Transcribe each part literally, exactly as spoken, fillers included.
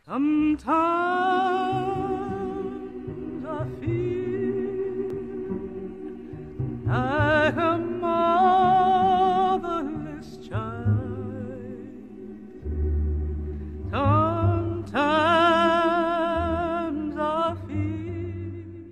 Sometimes I feel like a motherless child. Sometimes I feel.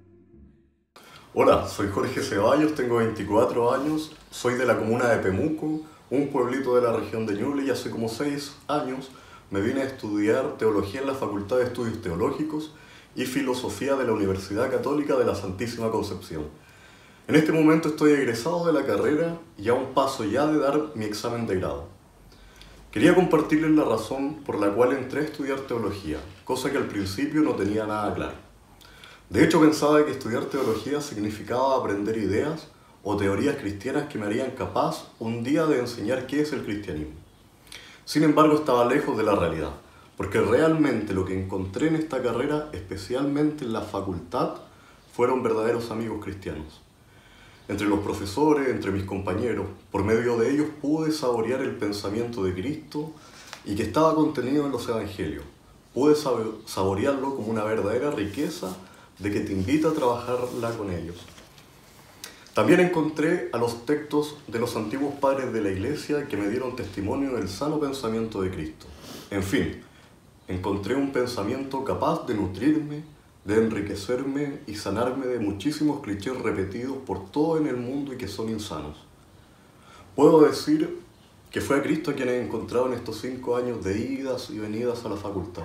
Hola, soy Jorge Ceballos, tengo veinticuatro años, soy de la comuna de Pemuco, un pueblito de la región de Ñuble, y hace como seis años me vine a estudiar teología en la Facultad de Estudios Teológicos y filosofía de la Universidad Católica de la Santísima Concepción. En este momento estoy egresado de la carrera y a un paso ya de dar mi examen de grado. Quería compartirles la razón por la cual entré a estudiar teología, cosa que al principio no tenía nada claro. De hecho, pensaba que estudiar teología significaba aprender ideas o teorías cristianas que me harían capaz un día de enseñar qué es el cristianismo. Sin embargo, estaba lejos de la realidad, porque realmente lo que encontré en esta carrera, especialmente en la facultad, fueron verdaderos amigos cristianos. Entre los profesores, entre mis compañeros, por medio de ellos pude saborear el pensamiento de Cristo y que estaba contenido en los evangelios. Pude saborearlo como una verdadera riqueza de que te invita a trabajarla con ellos. También encontré a los textos de los antiguos padres de la Iglesia que me dieron testimonio del sano pensamiento de Cristo. En fin, encontré un pensamiento capaz de nutrirme, de enriquecerme y sanarme de muchísimos clichés repetidos por todo en el mundo y que son insanos. Puedo decir que fue a Cristo a quien he encontrado en estos cinco años de idas y venidas a la facultad.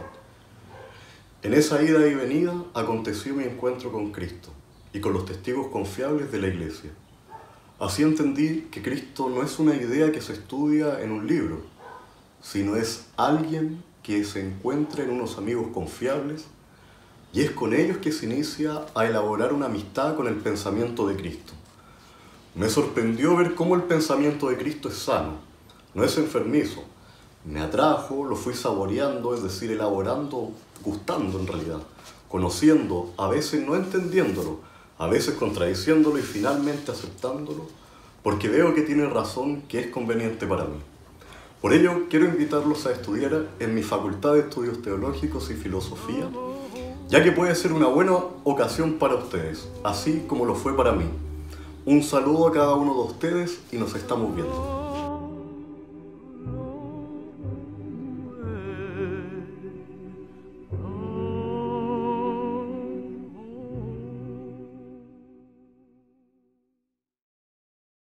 En esa ida y venida aconteció mi encuentro con Cristo y con los testigos confiables de la Iglesia. Así entendí que Cristo no es una idea que se estudia en un libro, sino es alguien que se encuentra en unos amigos confiables y es con ellos que se inicia a elaborar una amistad con el pensamiento de Cristo. Me sorprendió ver cómo el pensamiento de Cristo es sano, no es enfermizo. Me atrajo, lo fui saboreando, es decir, elaborando, gustando en realidad, conociendo, a veces no entendiéndolo, a veces contradiciéndolo y finalmente aceptándolo, porque veo que tiene razón, que es conveniente para mí. Por ello, quiero invitarlos a estudiar en mi Facultad de Estudios Teológicos y Filosofía, ya que puede ser una buena ocasión para ustedes, así como lo fue para mí. Un saludo a cada uno de ustedes y nos estamos viendo.